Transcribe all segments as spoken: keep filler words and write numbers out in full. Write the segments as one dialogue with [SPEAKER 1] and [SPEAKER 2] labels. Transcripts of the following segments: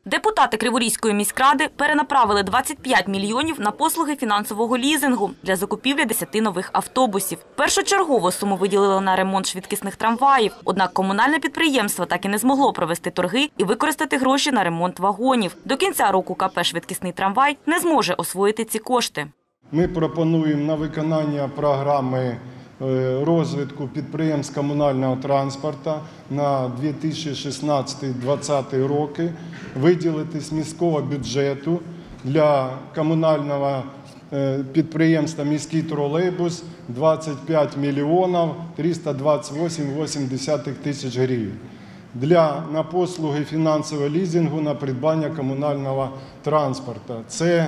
[SPEAKER 1] Депутати Криворізької міськради перенаправили двадцять п'ять мільйонів на послуги фінансового лізингу для закупівлі десяти нових автобусів. Першочергово суму виділили на ремонт швидкісних трамваїв, однак комунальне підприємство так і не змогло провести торги і використати гроші на ремонт вагонів. До кінця року КП «Швидкісний трамвай» не зможе освоїти ці кошти.
[SPEAKER 2] Ми пропонуємо на виконання програми розвитку підприємств комунального транспорту на дві тисячі шістнадцятий - двадцятий роки виділити з міського бюджету для комунального підприємства «Міський тролейбус» двадцять п'ять мільйонів триста двадцять вісім цілих вісім десятих тисяч гривень для на послуги фінансового лізингу на придбання комунального транспорту. Це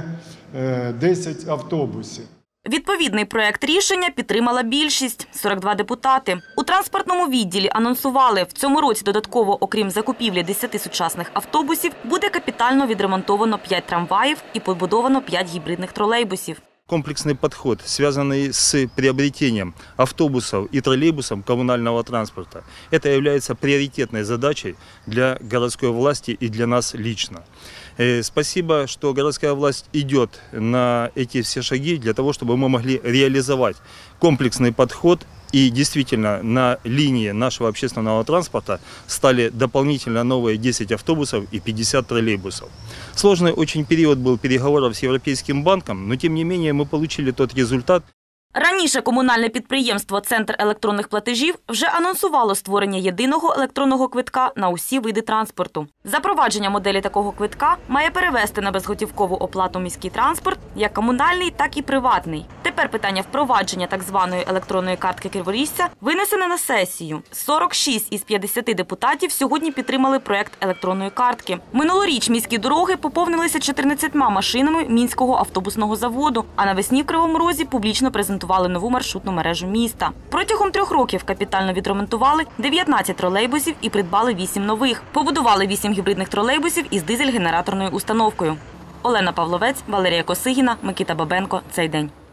[SPEAKER 2] десять автобусів.
[SPEAKER 1] Відповідний проект рішення підтримала більшість – сорок два депутати. У транспортному відділі анонсували, в цьому році додатково, окрім закупівлі десяти сучасних автобусів, буде капітально відремонтовано п'ять трамваїв і побудовано п'ять гібридних тролейбусів.
[SPEAKER 3] Комплексный подход, связанный с приобретением автобусов и троллейбусов коммунального транспорта, это является приоритетной задачей для городской власти и для нас лично. Спасибо, что городская власть идет на эти все шаги для того, чтобы мы могли реализовать комплексный подход. И действительно, на линии нашего общественного транспорта стали дополнительно новые десять автобусов и пятьдесят троллейбусов. Сложный очень период был переговоров с Европейским банком, но тем не менее мы получили тот результат.
[SPEAKER 1] Раніше комунальне підприємство «Центр електронних платежів» вже анонсувало створення єдиного електронного квитка на усі види транспорту. Запровадження моделі такого квитка має перевести на безготівкову оплату міський транспорт, як комунальний, так і приватний. Тепер питання впровадження так званої електронної картки криворіжця винесене на сесію. сорок шість із п'ятдесяти депутатів сьогодні підтримали проект електронної картки. Минулоріч міські дороги поповнилися чотирнадцятьма машинами Мінського автобусного заводу, а навесні в Кривому Розі публічно презентували нову маршрутну мережу міста. Протягом трьох років капітально відремонтували дев'ятнадцять тролейбусів і придбали вісім нових. Побудували вісім гібридних тролейбусів із дизель-генераторною установкою. Олена Павловець, Валерія Косигіна, Микита Бабенко. Цей день.